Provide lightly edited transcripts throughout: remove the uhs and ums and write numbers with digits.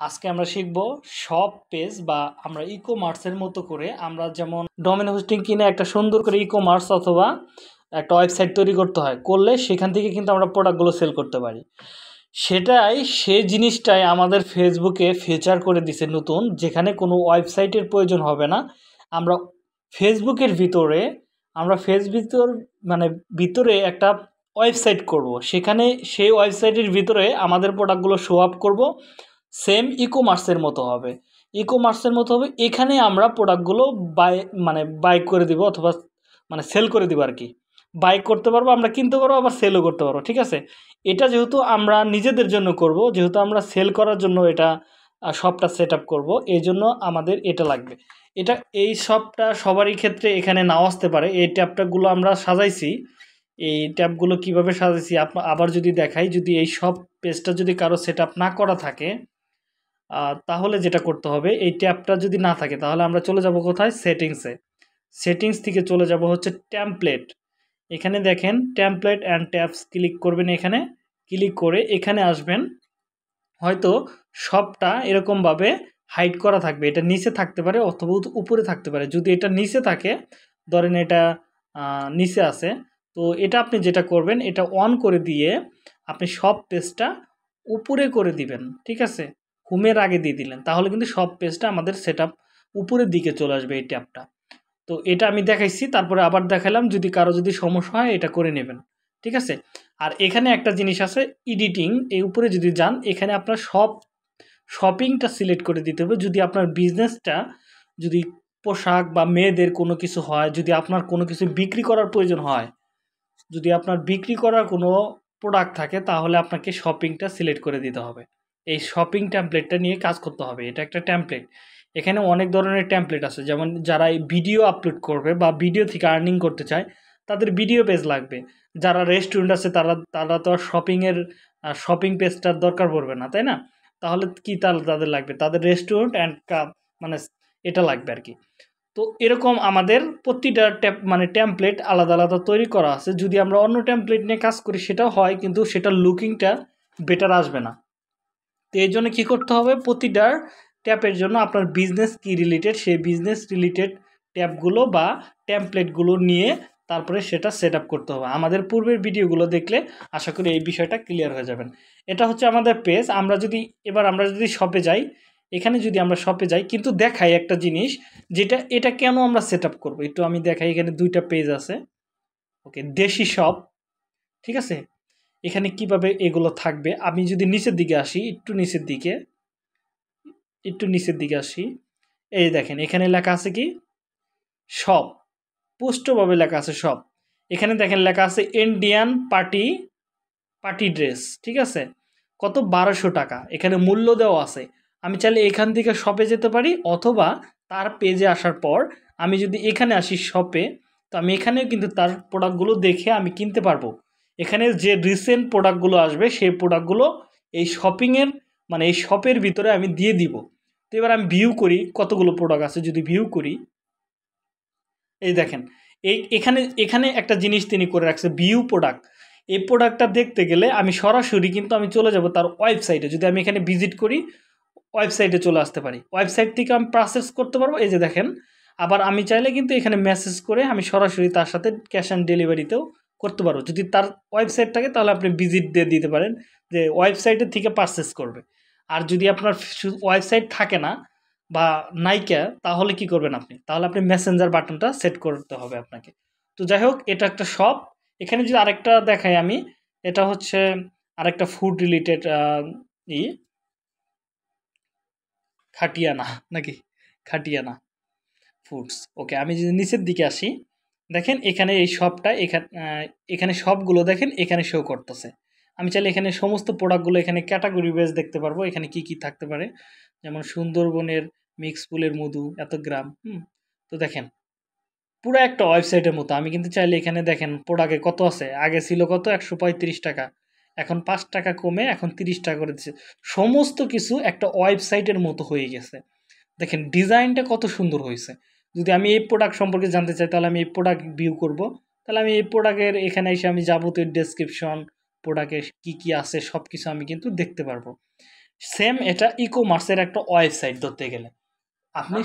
আজকে আমরা শিখব শপ পেজ বা আমরা ই-কমার্সের মতো করে আমরা যেমন ডোমেন হোস্টিং কিনে একটা সুন্দর করে ই-কমার্স অথবা একটা ওয়েবসাইট তৈরি করতে হয়, করলে সেখান থেকে কিন্তু আমরা প্রোডাক্টগুলো সেল করতে পারি। সেই জিনিসটাই আমাদের ফেসবুকে ফিচার করে দিছে নতুন, যেখানে কোনো ওয়েবসাইটের প্রয়োজন হবে না। আমরা ফেসবুকের ভিতরে ভিতরে একটা ওয়েবসাইট করব, সেখানে সেই ওয়েবসাইটের ভিতরে আমাদের প্রোডাক্টগুলো শো আপ করব। সেম ই-কমার্সের মতো হবে, এখানে আমরা প্রোডাক্টগুলো বাই করে দিব অথবা সেল করে দিব আর কি। বাই করতে পারবো, আমরা কিনতে পারবো, আবার সেলও করতে পারবো। ঠিক আছে, এটা যেহেতু আমরা নিজেদের জন্য করব, যেহেতু আমরা সেল করার জন্য এটা শপটা সেট আপ করবো, এই জন্য আমাদের এটা লাগবে। এই শপটা সবারই ক্ষেত্রে এখানে নাও আসতে পারে। এই ট্যাবটাগুলো আমরা সাজাইছি, এই ট্যাবগুলো কিভাবে সাজাইছি আবার যদি দেখাই, যদি এই সব পেজটা যদি কারো সেট আপ না করা থাকে, তাহলে যেটা করতে হবে, এই ট্যাবটা যদি না থাকে তাহলে আমরা চলে যাব কোথায়, সেটিংস থেকে চলে যাব হচ্ছে টেমপ্লেট। এখানে দেখেন টেমপ্লেট অ্যান্ড ট্যাবস ক্লিক করবেন, এখানে ক্লিক করে এখানে আসবেন। হয়তো সবটা এরকমভাবে হাইড করা থাকবে, এটা নিচে থাকতে পারে অথবা উপরে থাকতে পারে। যদি এটা নিচে থাকে, ধরেন এটা নিচে আছে, তো এটা আপনি যেটা করবেন, এটা অন করে দিয়ে আপনি সব পেজটা উপরে করে দিবেন। ঠিক আছে, হোমের আগে দিয়ে দিলেন, তাহলে কিন্তু সব পেজটা আমাদের সেটআপ উপরের দিকে চলে আসবে এই ট্যাবটা। তো এটা আমি দেখাইছি, তারপরে আবার দেখালাম, যদি কারো সমস্যা হয় এটা করে নেবেন। ঠিক আছে, আর এখানে একটা জিনিস আছে এডিটিং, এই উপরে যদি যান, এখানে আপনার শপিংটা সিলেক্ট করে দিতে হবে। যদি আপনার বিজনেসটা যদি পোশাক বা মেয়েদের কোনো কিছু হয়, যদি আপনার কোনো কিছু বিক্রি করার প্রয়োজন হয়, যদি আপনার বিক্রি করার কোনো প্রোডাক্ট থাকে, তাহলে আপনাকে শপিংটা সিলেক্ট করে দিতে হবে। এই শপিং টেমপ্লেটটা নিয়ে কাজ করতে হবে, এটা একটা টেমপ্লেট। এখানে অনেক ধরনের টেমপ্লেট আছে, যেমন যারা এই ভিডিও আপলোড করবে বা ভিডিও থেকে আর্নিং করতে চায়, তাদের ভিডিও পেজ লাগবে। যারা রেস্টুরেন্ট আছে, তারা তো আর শপিং পেজটার দরকার পড়বে না, তাই না? তাহলে কি তাদের লাগবে, তাদের রেস্টুরেন্ট অ্যান্ড মানে এটা লাগবে আর কি। তো এরকম আমাদের প্রতিটা টেমপ্লেট আলাদা আলাদা তৈরি করা আছে। যদি আমরা অন্য টেমপ্লেট নিয়ে কাজ করি সেটাও হয়, কিন্তু সেটার লুকিংটা বেটার আসবে না। তো এই জন্য কী করতে হবে, প্রতিটার ট্যাপের জন্য আপনার বিজনেস কি রিলেটেড, সেই বিজনেস রিলেটেড ট্যাপগুলো বা টেমপ্লেটগুলো নিয়ে তারপরে সেটা সেট আপ করতে হবে। আমাদের পূর্বের ভিডিওগুলো দেখলে আশা করি এই বিষয়টা ক্লিয়ার হয়ে যাবেন। এটা হচ্ছে আমাদের পেজ। আমরা যদি শপে যাই, এখানে যদি আমরা শপে যাই, কিন্তু দেখাই একটা জিনিস, এটা কেন আমরা সেট আপ করবো, একটু আমি দেখাই। এখানে দুইটা পেজ আছে, ওকে, দেশি শপ। ঠিক আছে, এখানে কিভাবে এগুলো থাকবে, আমি যদি নিচের দিকে আসি, একটু নিচের দিকে আসি, এই দেখেন এখানে লেখা আছে কি, শপ, স্পষ্টভাবে লেখা আছে শপ। এখানে দেখেন লেখা আছে ইন্ডিয়ান পার্টি ড্রেস। ঠিক আছে, কত, 1200 টাকা এখানে মূল্য দেওয়া আছে। আমি চাইলে এখান থেকে শপে যেতে পারি, অথবা তার পেজে আসার পর আমি যদি এখানে আসি শপে, তো আমি এখানেও কিন্তু তার প্রোডাক্টগুলো দেখে আমি কিনতে পারবো। এখানে যে রিসেন্ট প্রোডাক্টগুলো আসবে, সেই প্রোডাক্টগুলো এই এই শপের ভিতরে আমি দিয়ে দিব। তো এবার আমি ভিউ করি কতগুলো প্রোডাক্ট আছে, যদি ভিউ করি, এই দেখেন এখানে এখানে একটা জিনিস তিনি করে রাখছে, ভিউ প্রোডাক্ট। এই প্রোডাক্টটা দেখতে গেলে আমি সরাসরি কিন্তু আমি চলে যাব তার ওয়েবসাইটে। যদি আমি এখানে ভিজিট করি, ওয়েবসাইটে চলে আসতে পারি, ওয়েবসাইট থেকে আমি প্রসেস করতে পারবো। এই যে দেখেন, আবার আমি চাইলে কিন্তু এখানে মেসেজ করে আমি সরাসরি তার সাথে ক্যাশ অন ডেলিভারিতেও করতে পারবো। যদি তার ওয়েবসাইট থাকে তাহলে আপনি ভিজিট দিয়ে দিতে পারেন, যে ওয়েবসাইটের থেকে পারচেস করবে। আর যদি আপনার ওয়েবসাইট থাকে না বা নাইকা, তাহলে কি করবেন আপনি, তাহলে আপনি মেসেঞ্জার বাটনটা সেট করতে হবে আপনাকে। তো যাই হোক, এটা একটা শপ। এখানে যদি আরেকটা দেখাই আমি, এটা হচ্ছে আরেকটা ফুড রিলেটেড ই খাটিয়ানা নাকি, খাটিয়ানা ফুডস। ওকে, আমি যদি নিচের দিকে আসি, দেখেন এখানে এই শপটা, এখানে সবগুলো দেখেন এখানে শো করতেছে। আমি চাইলে এখানে সমস্ত প্রোডাক্টগুলো এখানে ক্যাটাগরি ওয়াইজ দেখতে পারবো, এখানে কি কি থাকতে পারে। যেমন সুন্দরবনের মিক্স ফুলের মধু এত গ্রাম। তো দেখেন পুরো একটা ওয়েবসাইটের মতো। আমি কিন্তু চাইলে এখানে দেখেন প্রোডাক্টে কত আছে, আগে ছিল কত, 135 টাকা, এখন 5 টাকা কমে এখন 30 টাকা করে দিচ্ছে। সমস্ত কিছু একটা ওয়েবসাইটের মতো হয়ে গেছে। দেখেন ডিজাইনটা কত সুন্দর হয়েছে। যদি আমি এই প্রোডাক্ট সম্পর্কে জানতে চাই, তাহলে আমি এই প্রোডাক্ট ভিউ করব। তাহলে আমি এই প্রোডাক্টের এখানে এসে আমি যাবতীয় ডেসক্রিপশন, প্রোডাক্টে কি কি আছে সব কিছু আমি কিন্তু দেখতে পারবো। সেম এটা ই কমার্সের একটা ওয়েবসাইট ধরতে গেলে আপনি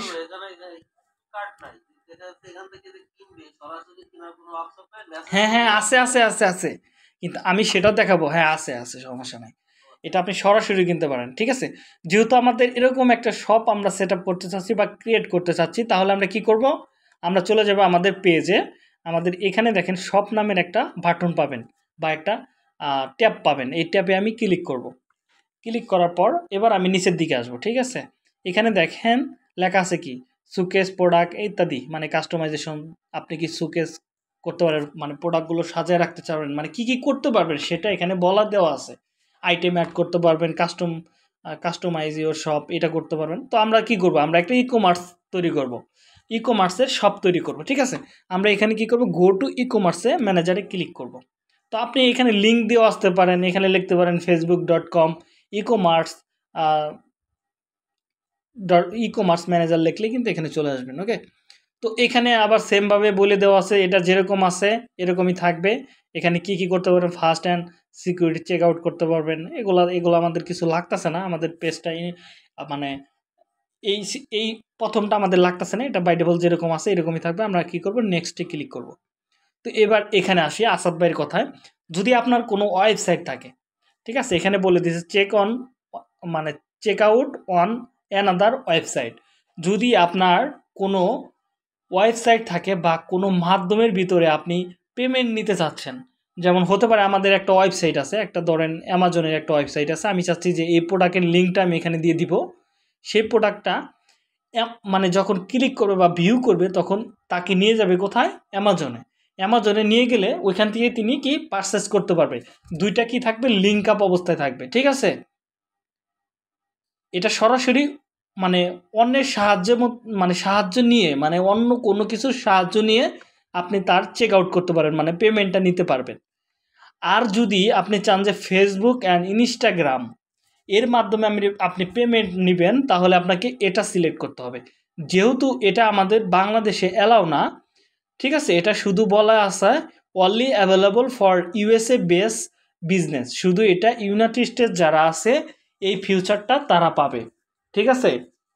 হ্যাঁ হ্যাঁ আছে আছে আছে আছে, কিন্তু আমি সেটাও দেখাবো। হ্যাঁ আছে আছে, সমস্যা নাই। এটা আপনি সরাসরি কিনতে পারেন, ঠিক আছে। যেহেতু আমাদের এরকম একটা শপ আমরা সেট আপ করতে চাচ্ছি বা ক্রিয়েট করতে চাচ্ছি, তাহলে আমরা কি করব, আমরা চলে যাব আমাদের পেজে। আমাদের এখানে দেখেন শপ নামের একটা বাটন পাবেন বা একটা ট্যাব পাবেন। এই ট্যাবে আমি ক্লিক করব। ক্লিক করার পর এবার আমি নিচের দিকে আসবো, ঠিক আছে। এখানে দেখেন লেখা আছে কি সুকেস প্রোডাক্ট ইত্যাদি, মানে কাস্টমাইজেশন। আপনি কি সুকেস করতে পারেন, মানে প্রোডাক্টগুলো সাজায় রাখতে চাবেন, মানে কি কি করতে পারবেন সেটা এখানে বলা দেওয়া আছে। আইটেম অ্যাড করতে পারবেন, কাস্টমাইজ ইওর শপ এটা করতে পারবেন। তো আমরা কি করব, আমরা একটা ই কমার্স তৈরি করব, ই কমার্সের শপ তৈরি করব, ঠিক আছে। আমরা এখানে কি করব, গো টু ই কমার্সে ম্যানেজারে ক্লিক করব। তো আপনি এখানে লিঙ্ক দিয়েও আসতে পারেন, এখানে লিখতে পারেন facebook.com e commerce e commerce manager লিখলে কিন্তু এখানে চলে আসবেন। ওকে, তো এখানে আবার সেমভাবে বলে দেওয়া আছে, এটা যেরকম আছে এরকমই থাকবে। এখানে কি কি করতে পারবেন, first and security check out করতে পারবেন। এগুলো আমাদের কিছু লাগতেছে না, আমাদের পেজটা মানে এই প্রথমটা আমাদের লাগতেছে না, এটা বাই ডিফল্ট যেরকম আছে এরকমই থাকবে। আমরা কি করব, নেক্সটে ক্লিক করব। তো এবার এখানে আসি আসাদ ভাইয়ের কথায়। যদি আপনার কোনো ওয়েবসাইট থাকে, ঠিক আছে, এখানে বলে দিয়েছে চেক অন, মানে check out on another website. যদি আপনার কোনো ওয়েবসাইট থাকে বা কোনো মাধ্যমের ভিতরে আপনি পেমেন্ট নিতে চাচ্ছেন, যেমন হতে পারে আমাদের একটা ওয়েবসাইট আছে, একটা ধরেন অ্যামাজনের একটা ওয়েবসাইট আছে, আমি চাচ্ছি যে এই প্রোডাক্টের লিঙ্কটা আমি এখানে দিয়ে দিব। সেই প্রোডাক্টটা মানে যখন ক্লিক করবে বা ভিউ করবে তখন তাকে নিয়ে যাবে কোথায়, অ্যামাজনে। অ্যামাজনে নিয়ে গেলে ওইখান থেকে তিনি কি পারচেস করতে পারবে। দুইটা কি থাকবে, লিঙ্ক আপ অবস্থায় থাকবে, ঠিক আছে। এটা সরাসরি মানে অন্যের মানে সাহায্য নিয়ে, মানে অন্য কোনো কিছুর সাহায্য নিয়ে আপনি তার চেক আউট করতে পারেন, মানে পেমেন্টটা নিতে পারবেন। আর যদি আপনি চান যে ফেসবুক অ্যান্ড ইনস্টাগ্রাম এর মাধ্যমে আপনি পেমেন্ট নেবেন, তাহলে আপনাকে এটা সিলেক্ট করতে হবে। যেহেতু এটা আমাদের বাংলাদেশে অ্যালাউ না, ঠিক আছে, এটা শুধু বলা আছে only available for USA base business, শুধু এটা ইউনাইটেড স্টেটস যারা আছে এই ফিউচারটা তারা পাবে, ঠিক আছে।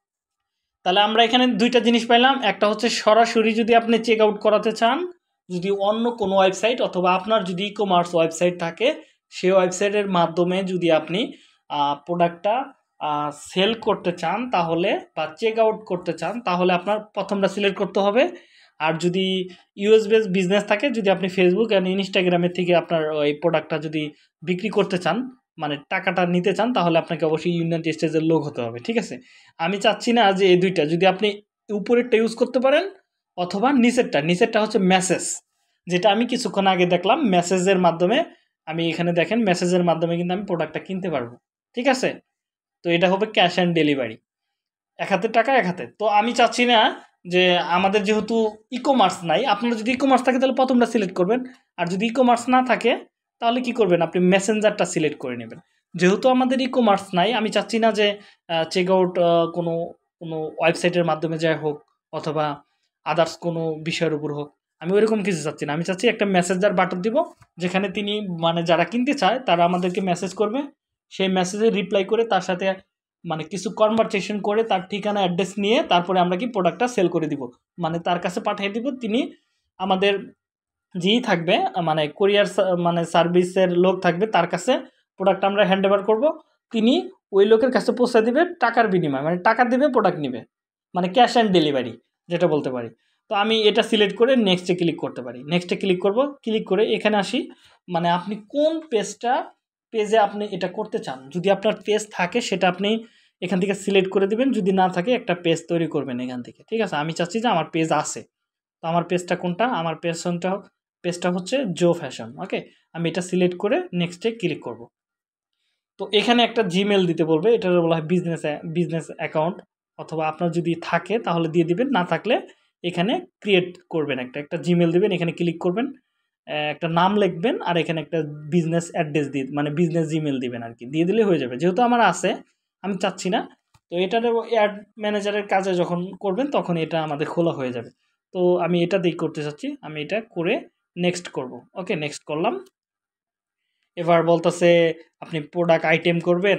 তাহলে আমরা এখানে দুইটা জিনিস পাইলাম, একটা হচ্ছে সরাসরি যদি আপনি চেক আউট করাতে চান, যদি অন্য কোনো ওয়েবসাইট অথবা আপনার যদি ই কমার্স ওয়েবসাইট থাকে, সেই ওয়েবসাইটের মাধ্যমে যদি আপনি প্রোডাক্টটা সেল করতে চান তাহলে, বা চেক আউট করতে চান তাহলে আপনার প্রথমটা সিলেক্ট করতে হবে। আর যদি ইউএস বেস বিজনেস থাকে, যদি আপনি ফেসবুক অ্যান্ড ইনস্টাগ্রামের থেকে আপনার ওই প্রোডাক্টটা যদি বিক্রি করতে চান, মানে টাকাটা নিতে চান, তাহলে আপনাকে অবশ্যই ইউনাইটেড স্টেটসের লোক হতে হবে, ঠিক আছে। আমি চাচ্ছি না যে এই দুইটা, যদি আপনি উপরেরটা ইউজ করতে পারেন অথবা নিচেরটা হচ্ছে মেসেজ, যেটা আমি কিছুক্ষণ আগে দেখলাম মেসেজের মাধ্যমে। আমি এখানে দেখেন মেসেজের মাধ্যমে কিন্তু আমি প্রোডাক্টটা কিনতে পারবো, ঠিক আছে। তো এটা হবে ক্যাশ অ্যান্ড ডেলিভারি, এক হাতে টাকা এক হাতে। তো আমি চাচ্ছি না যে আমাদের যেহেতু ই কমার্স নাই, আপনার যদি ই কমার্স থাকে তাহলে প্রথমটা সিলেক্ট করবেন। আর যদি ই কমার্স না থাকে তাহলে কি করবেন, আপনি মেসেঞ্জারটা সিলেক্ট করে নেবেন। যেহেতু আমাদের ই কমার্স নাই, আমি চাচ্ছি না যে চেক আউট কোনো কোনো ওয়েবসাইটের মাধ্যমে যাই হোক অথবা আদার্স কোনো বিষয়ের উপর হোক, আমি ওইরকম কিছু চাচ্ছি না। আমি চাচ্ছি একটা মেসেঞ্জার বাটন দিব, যেখানে তিনি মানে যারা কিনতে চায় তারা আমাদেরকে মেসেজ করবে, সেই মেসেজে রিপ্লাই করে তার সাথে মানে কিছু কনভারসেশন করে তার ঠিকানা অ্যাড্রেস নিয়ে তারপরে আমরা কি প্রোডাক্টটা সেল করে দিব, মানে তার কাছে পাঠিয়ে দিব। তিনি আমাদের যেই থাকবে মানে কোরিয়ার মানে সার্ভিসের লোক থাকবে, তার কাছে প্রোডাক্ট আমরা হ্যান্ড ওভার করবো। তিনি ওই লোকের কাছে পৌঁছে দিবে টাকার বিনিময়ে, মানে টাকা দিবে প্রোডাক্ট নিবে, মানে ক্যাশ অ্যান্ড ডেলিভারি যেটা বলতে পারি। তো আমি এটা সিলেক্ট করে নেক্সটে ক্লিক করতে পারি, নেক্সটে ক্লিক করব। ক্লিক করে এখানে আসি, মানে আপনি কোন পেজে আপনি এটা করতে চান। যদি আপনার পেজ থাকে সেটা আপনি এখান থেকে সিলেক্ট করে দিবেন, যদি না থাকে একটা পেজ তৈরি করবেন এখান থেকে, ঠিক আছে। আমি চাচ্ছি যে আমার পেজ আছে, তো আমার পেজটা কোনটা, আমার পেজটা হচ্ছে জো ফ্যাশন। ওকে, আমি এটা সিলেক্ট করে নেক্সটে ক্লিক করব। তো এখানে একটা জিমেল দিতে বলবে, এটা বলা হয় বিজনেস অ্যাকাউন্ট, অথবা আপনার যদি থাকে তাহলে দিয়ে দিবেন, না থাকলে এখানে ক্রিয়েট করবেন, একটা জিমেল দিবেন, এখানে ক্লিক করবেন, একটা নাম লিখবেন, আর এখানে একটা বিজনেস অ্যাড্রেস দিয়ে মানে বিজনেস জিমেল দিবেন আর কি, দিয়ে দিলে হয়ে যাবে। যেহেতু আমার আছে আমি চাচ্ছি না, তো এটার অ্যাড ম্যানেজারের কাজে যখন করবেন তখন এটা আমাদের খোলা হয়ে যাবে। তো আমি এটা দিয়ে করতে চাচ্ছি, আমি এটা করে নেক্সট করব। ওকে, নেক্সট করলাম। এবার বলতেছে আপনি প্রোডাক্ট আইটেম করবেন,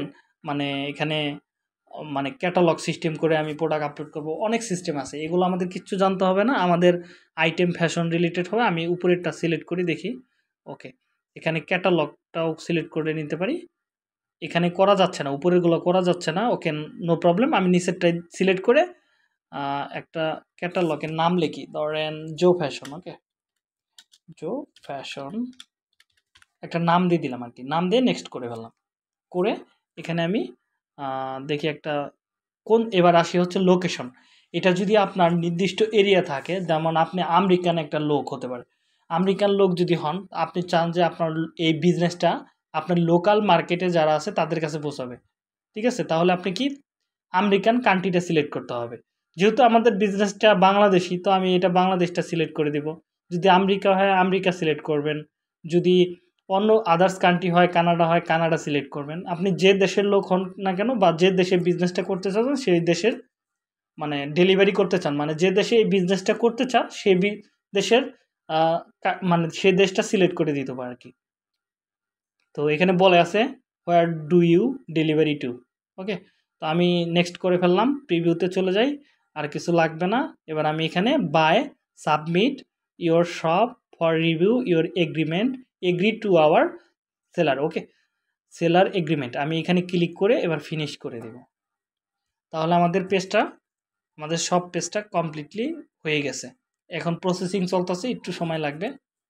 মানে এখানে মানে ক্যাটালগ সিস্টেম করে আমি প্রোডাক্ট আপলোড করব, অনেক সিস্টেম আছে, এগুলো আমাদের কিচ্ছু জানতে হবে না, আমাদের আইটেম ফ্যাশন রিলেটেড হবে। আমি উপরেরটা সিলেক্ট করি দেখি। ওকে, এখানে ক্যাটালগটাও সিলেক্ট করে নিতে পারি, এখানে করা যাচ্ছে না, উপরেরগুলো করা যাচ্ছে না। ওকে, নো প্রবলেম, আমি নিচেরটাই সিলেক্ট করে একটা ক্যাটালগের নাম লিখি, ধরেন জো ফ্যাশন। ওকে, জো ফ্যাশন একটা নাম দিয়ে দিলাম আর কি, নাম দিয়ে নেক্সট করে ফেললাম। করে এখানে আমি দেখি একটা কোন, এবার আসি হচ্ছে লোকেশন। এটা যদি আপনার নির্দিষ্ট এরিয়া থাকে, যেমন আপনি আমেরিকান একটা লোক হতে পারে, আমেরিকান লোক যদি হন, আপনি চান যে আপনার এই বিজনেসটা আপনার লোকাল মার্কেটে যারা আছে তাদের কাছে পৌঁছাবে, ঠিক আছে, তাহলে আপনি কি আমেরিকান কান্ট্রিটা সিলেক্ট করতে হবে। যেহেতু আমাদের বিজনেসটা বাংলাদেশি, তো আমি এটা বাংলাদেশটা সিলেক্ট করে দেব। যদি আমেরিকা হয় আমেরিকা সিলেক্ট করবেন, যদি অন্য আদার্স কান্ট্রি হয়, কানাডা হয়, কানাডা সিলেক্ট করবেন। আপনি যে দেশের লোক হন না কেন বা যে দেশে বিজনেসটা করতে চান সেই দেশের মানে ডেলিভারি করতে চান, মানে যে দেশে এই বিজনেসটা করতে চান সেই দেশের মানে সে দেশটা সিলেক্ট করে দিতে পারে আর কি। তো এখানে বলে আছে where do you delivery to. Okay, তো আমি নেক্সট করে ফেললাম, প্রিভিউতে চলে যাই, আর কিছু লাগবে না। এবার আমি এখানে by submit your shop for review your agreement agree to our seller. Okay, seller agreement আমি এখানে ক্লিক করে এবার ফিনিশ করে দেব। তাহলে আমাদের সব পেজটা কমপ্লিটলি হয়ে গেছে। এখন প্রসেসিং চলতেছে, একটু সময় লাগবে।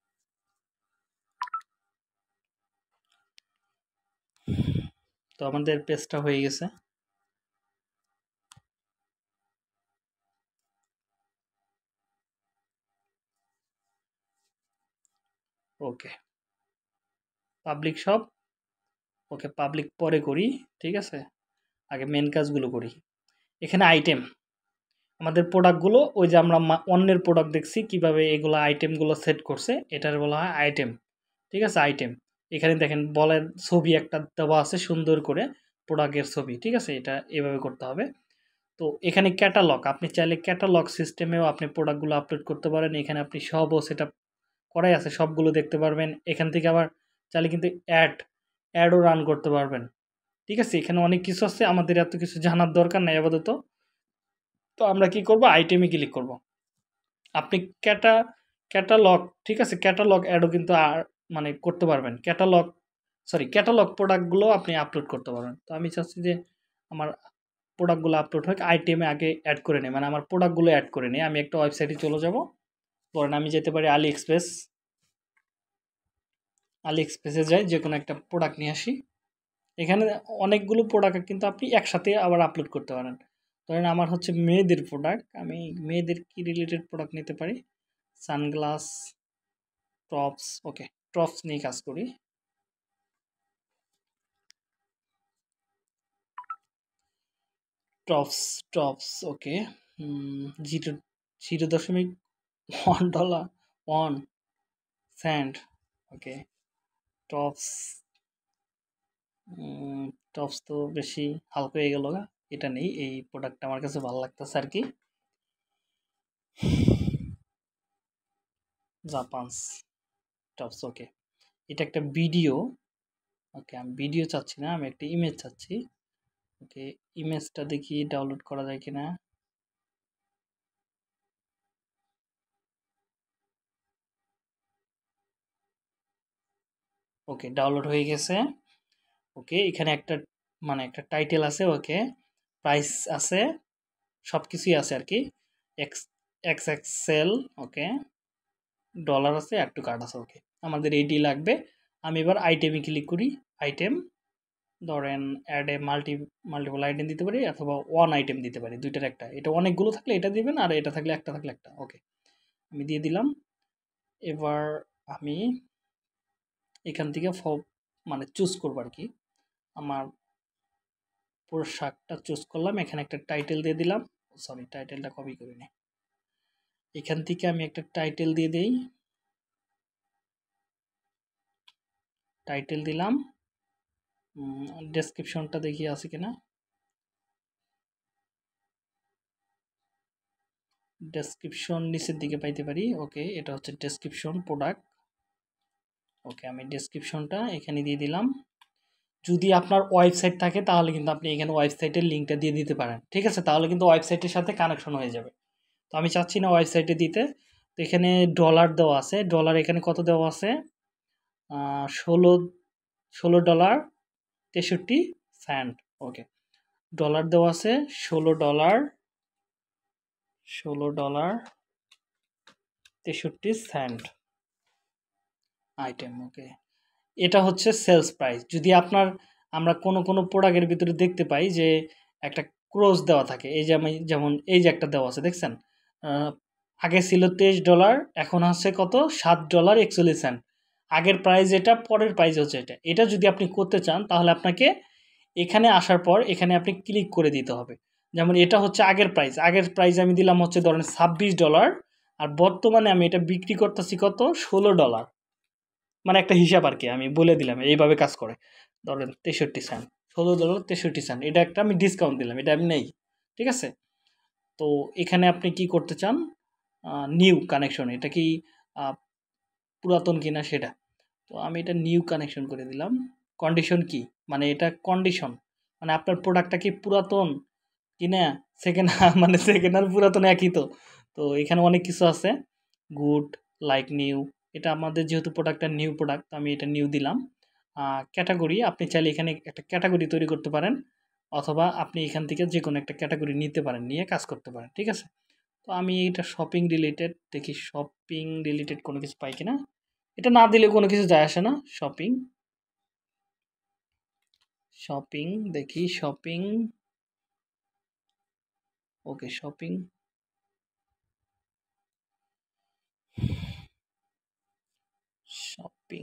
তো আমাদের পেজটা হয়ে গেছে। Okay, public shop. Okay, public পরে করি, ঠিক আছে, আগে মেন কাজগুলো করি। এখানে আইটেম, আমাদের প্রোডাক্টগুলো ওই যে আমরা অন্যের প্রোডাক্ট দেখছি কিভাবে এগুলো আইটেমগুলো সেট করছে, এটার বলা হয় আইটেম, ঠিক আছে, আইটেম। এখানে দেখেন বলের ছবি একটা দেওয়া আছে সুন্দর করে, প্রোডাক্টের ছবি, ঠিক আছে, এটা এভাবে করতে হবে। তো এখানে ক্যাটালগ, আপনি চাইলে ক্যাটালগ সিস্টেমেও আপনি প্রোডাক্টগুলো আপলোড করতে পারেন। এখানে আপনি সবও সেটআপ করাই আছে, সবগুলো দেখতে পারবেন। এখান থেকে আবার চাইলে কিন্তু অ্যাডও রান করতে পারবেন, ঠিক আছে। এখানে অনেক কিছু আছে, আমাদের এত কিছু জানার দরকার নাই আপাতত। তো আমরা কি করব, আইটেমে ক্লিক করব। আপনি ক্যাটালগ, ঠিক আছে, ক্যাটালগ অ্যাডও কিন্তু মানে করতে পারবেন, ক্যাটালগ প্রোডাক্টগুলো আপনি আপলোড করতে পারবেন। তো আমি চাচ্ছি যে আমার প্রোডাক্টগুলো আপলোড হোক, আইটেমে আগে অ্যাড করে নিই, মানে আমার প্রোডাক্টগুলো অ্যাড করে নিই। আমি একটা ওয়েবসাইটে চলে যাব, ধরেন আমি যেতে পারি আলি এক্সপ্রেসে যাই, যে কোনো একটা প্রোডাক্ট নিয়ে আসি। এখানে অনেকগুলো প্রোডাক্ট কিন্তু আপনি একসাথে আবার আপলোড করতে পারেন। ধরেন আমার হচ্ছে মেয়েদের প্রোডাক্ট, আমি মেয়েদের কি রিলেটেড প্রোডাক্ট নিতে পারি, সানগ্লাস, টপস। ওকে, টপস নিয়ে কাজ করি। Tops, tops, okay, 0.1 dollar, 1 cent. Okay, tops, tops তো বেশি হালকা হয়ে গেল গা, এটা নেই, এই প্রোডাক্টটা আমার কাছে ভালো লাগতেছে আর কি। জাপানস টপস। ওকে, এটা একটা ভিডিও। ওকে, আমি ভিডিও চাচ্ছি না, আমি একটা ইমেজ চাচ্ছি। ওকে, ইমেজটা দেখি ডাউনলোড করা যায় কিনা। ওকে, ডাউনলোড হয়ে গেছে। ওকে, এখানে একটা মানে একটা টাইটেল আছে। ওকে, প্রাইস আছে, সব কিছুই আছে আর কি, X X Excel. Okay, dollar আছে, একটু কার্ড আছে। ওকে, আমাদের এইটি লাগবে। আমি এবার আইটেমে ক্লিক করি। আইটেম, ধরেন অ্যাড এ মাল্টিপল আইটেম দিতে পারি, অথবা ওয়ান আইটেম দিতে পারি, দুইটার একটা। এটা অনেকগুলো থাকলে এটা দিবেন, আর এটা থাকলে একটা। ওকে, আমি দিয়ে দিলাম। এবার আমি এখান থেকে মানে চুজ করবো আর কি, আমার পোশাকটা চুজ করলাম। এখানে একটা টাইটেল দিয়ে দিলাম, সরি টাইটেলটা কপি করে নিই, এখান থেকে আমি একটা টাইটেল দিয়ে দিই, টাইটেল দিলাম। ডেসক্রিপশনটা দেখি আছে কিনা, ডেসক্রিপশন নিচের দিকে পাইতে পারি। ওকে, এটা হচ্ছে ডেসক্রিপশন প্রোডাক্ট। ওকে, আমি ডেসক্রিপশনটা এখানে দিয়ে দিলাম। যদি আপনার ওয়েবসাইট থাকে তাহলে কিন্তু আপনি এখানে ওয়েবসাইটের লিঙ্কটা দিয়ে দিতে পারেন, ঠিক আছে? তাহলে কিন্তু ওয়েবসাইটের সাথে কানেকশন হয়ে যাবে। তো আমি চাচ্ছি না ওয়েবসাইটে দিতে। তো এখানে ডলার দেওয়া আছে, ডলার এখানে কত দেওয়া আছে, 16 $16.63। ওকে, ডলার দেওয়া আছে $16.63 আইটেম। ওকে, এটা হচ্ছে সেলস প্রাইস। যদি আমরা কোনো প্রোডাক্টের ভিতরে দেখতে পাই যে একটা ক্রস দেওয়া থাকে, এই যে যেমন এই যে একটা দেওয়া আছে দেখছেন, আগে ছিল $23, এখন আছে কত, $7.41। আগের প্রাইস এটা, পরের প্রাইস হচ্ছে এটা। এটা যদি আপনি করতে চান তাহলে আপনাকে এখানে আসার পর এখানে আপনি ক্লিক করে দিতে হবে। যেমন এটা হচ্ছে আগের প্রাইস আমি দিলাম হচ্ছে ধরেন $26, আর বর্তমানে আমি এটা বিক্রি করতেছি কত, $16। মানে একটা হিসাব আর কি আমি বলে দিলাম, এইভাবে কাজ করে। ধরেন 63 সেন্ট, $16.63, এটা একটা আমি ডিসকাউন্ট দিলাম, এটা আমি নেই, ঠিক আছে? তো এখানে আপনি কি করতে চান, নিউ কানেকশন, এটা কি পুরাতন কিনা সেটা। তো আমি এটা নিউ কানেকশন করে দিলাম। কন্ডিশন কি, মানে এটা কন্ডিশন মানে আপনার প্রোডাক্টটা কি পুরাতন কিনা সেকেন্ড মানে সেকেন্ড আর পুরাতন একই। তো তো এখানে অনেক কিছু আছে, গুড, লাইক নিউ। এটা আমাদের যেহেতু প্রোডাক্টটা নিউ প্রোডাক্ট, আমি এটা নিউ দিলাম। ক্যাটাগরি, আপনি চাইলে এখানে একটা ক্যাটাগরি তৈরি করতে পারেন, অথবা আপনি এখান থেকে যে কোনো একটা ক্যাটাগরি নিতে পারেন, নিয়ে কাজ করতে পারেন, ঠিক আছে? তো আমি এটা শপিং রিলেটেড দেখি, শপিং রিলেটেড কোনো কিছু পাই কিনা। এটা না দিলে কোনো কিছু যায় আসে না। শপিং শপিং দেখি, shopping, okay, shopping, shopping,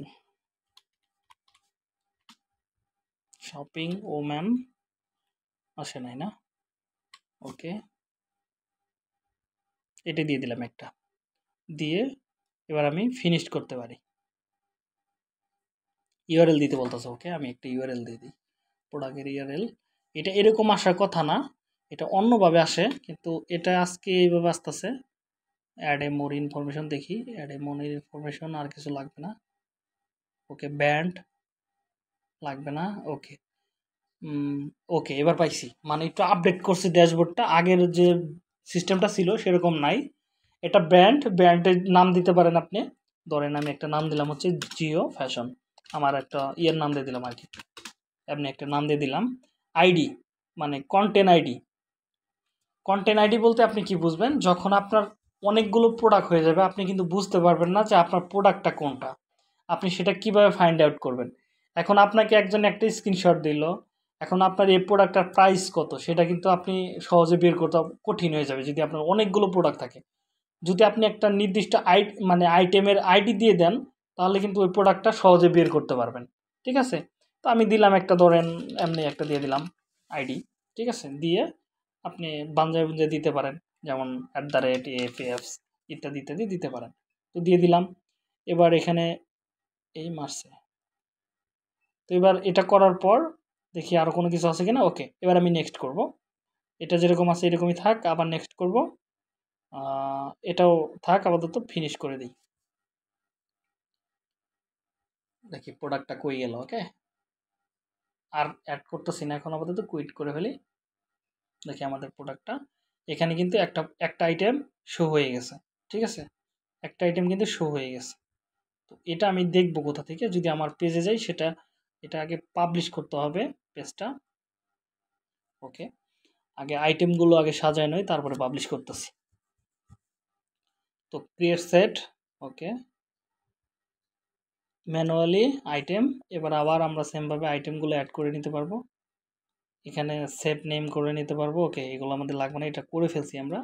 shopping, ও ম্যাম আসে নাই না। ওকে, এটা দিয়ে দিলাম একটা, দিয়ে এবার আমি ফিনিশড করতে পারি। ইউআরএল দিতে বলতেছে, ওকে, আমি একটা ইউআরএল দিয়ে দিই, প্রোডাক্টের ইউআরএল। এটা এরকম আসার কথা না, এটা অন্যভাবে আসে, কিন্তু এটা আজকে এইভাবে আসতেছে। অ্যাড এ মোর ইনফরমেশন দেখি, অ্যাড এ মোর ইনফরমেশন, আর কিছু লাগবে না। ওকে, ব্যান্ড লাগবে না। ওকে, ওকে, এবার পাইছি, মানে একটু আপডেট করছি ড্যাশবোর্ডটা, আগের যে সিস্টেমটা ছিল সেরকম নাই। এটা ব্র্যান্ডের নাম দিতে পারেন আপনি। ধরেন আমি একটা নাম দিলাম হচ্ছে জিও ফ্যাশন, আমার একটা ইয়ের নাম দিয়ে দিলাম আর কি, আপনি একটা নাম দিয়ে দিলাম। আইডি মানে কন্টেন্ট আইডি বলতে আপনি কি বুঝবেন, যখন আপনার অনেকগুলো প্রোডাক্ট হয়ে যাবে আপনি কিন্তু বুঝতে পারবেন না যে আপনার প্রোডাক্টটা কোনটা, আপনি সেটা কিভাবে ফাইন্ড আউট করবেন। এখন আপনাকে একজন একটা স্ক্রিনশট দিল, এখন আপনার এই প্রোডাক্টটার প্রাইস কত সেটা কিন্তু আপনি সহজে বের করতে কঠিন হয়ে যাবে যদি আপনার অনেকগুলো প্রোডাক্ট থাকে। যদি আপনি একটা নির্দিষ্ট মানে আইটেমের আইডি দিয়ে দেন তাহলে কিন্তু ওই প্রোডাক্টটা সহজে বের করতে পারবেন, ঠিক আছে? তো আমি দিলাম একটা, ধরেন এমনি একটা দিয়ে দিলাম আইডি, ঠিক আছে? দিয়ে আপনি বাঞ্জায় দিতে পারেন, যেমন @AFAFs ইত্যাদি ইত্যাদি দিতে পারেন। তো দিয়ে দিলাম। এবার এখানে এই মারছে। তো এবার এটা করার পর দেখি আরও কোনো কিছু আছে কিনা। ওকে, এবার আমি নেক্সট করব। এটা যেরকম আছে এরকমই থাক, আবার নেক্সট করব। এটাও থাক, আপাতত ফিনিশ করে দিই। দেখি প্রোডাক্টটা কই গেল। ওকে, আর অ্যাড করতেছি না এখন, আপাতত কুইট করে ফেলি। দেখি আমাদের প্রোডাক্টটা এখানে কিন্তু একটা আইটেম শো হয়ে গেছে, ঠিক আছে? একটা আইটেম কিন্তু শো হয়ে গেছে। তো এটা আমি দেখব কোথা থেকে, যদি আমার পেজে যাই এটা আগে পাবলিশ করতে হবে পেজটা। ওকে, আগে আইটেমগুলো আগে সাজায় নয়, তারপরে পাবলিশ করতেছি। তো create set, okay, manually item. এবার আবার আমরা সেমভাবে আইটেমগুলো অ্যাড করে নিতে পারবো, এখানে সেট নেম করে নিতে পারবো। ওকে, এগুলো আমাদের লাগবে না, এটা করে ফেলছি আমরা।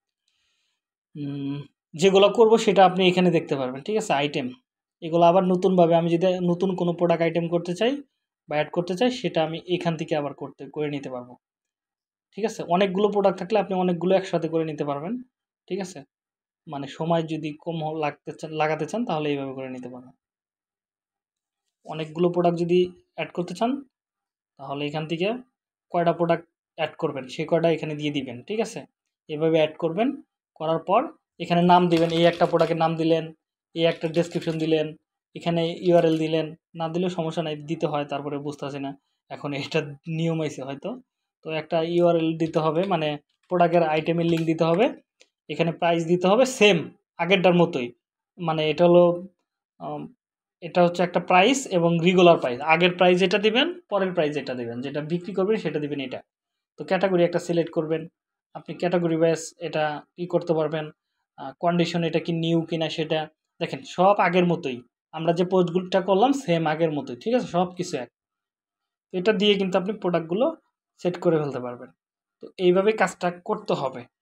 যেগুলো করব সেটা আপনি এখানে দেখতে পারবেন, ঠিক আছে? আইটেম এগুলো আবার নতুনভাবে আমি যদি নতুন কোনো প্রোডাক্ট আইটেম করতে চাই বা অ্যাড করতে চাই, সেটা আমি এখান থেকে আবার করে নিতে পারবো, ঠিক আছে? অনেকগুলো প্রোডাক্ট থাকলে আপনি অনেকগুলো একসাথে করে নিতে পারবেন, ঠিক আছে? মানে সময় যদি কম লাগাতে চান তাহলে এইভাবে করে নিতে পারবেন। অনেকগুলো প্রোডাক্ট যদি অ্যাড করতে চান তাহলে এখান থেকে কয়টা প্রোডাক্ট অ্যাড করবেন সেই কয়টা এখানে দিয়ে দিবেন, ঠিক আছে? এভাবে অ্যাড করবেন, করার পর এখানে নাম দিবেন, এই একটা প্রোডাক্টের নাম দিলেন, এই একটা ডেসক্রিপশন দিলেন, এখানে ইউআরএল দিলেন, না দিলেও সমস্যা নাই, দিতে হয়, তারপরে বুঝতেছি না। এখন এটা নিয়ম হয়েছে হয়তো। তো একটা ইউআরএল দিতে হবে, মানে প্রোডাক্টের আইটেমের লিঙ্ক দিতে হবে, এখানে প্রাইস দিতে হবে সেম আগেরটার মতোই। মানে এটা হলো এটা হচ্ছে একটা প্রাইস এবং রেগুলার প্রাইস। আগের প্রাইস যেটা দিবেন, পরের প্রাইস যেটা দিবেন, যেটা বিক্রি করবেন সেটা দিবেন এটা। তো ক্যাটাগরি একটা সিলেক্ট করবেন। আপনি ক্যাটাগরি ওয়াইজ এটা করতে পারবেন। কন্ডিশন এটা কি নিউ কিনা সেটা দেখেন, সব আগের মতোই। আমরা যে পোস্টগুলোটা করলাম সেম আগের মতোই, ঠিক আছে? সব কিছু এক। এটা দিয়ে কিন্তু আপনি প্রোডাক্টগুলো সেট করে ফেলতে পারবেন। তো এইভাবে কাজটা করতে হবে।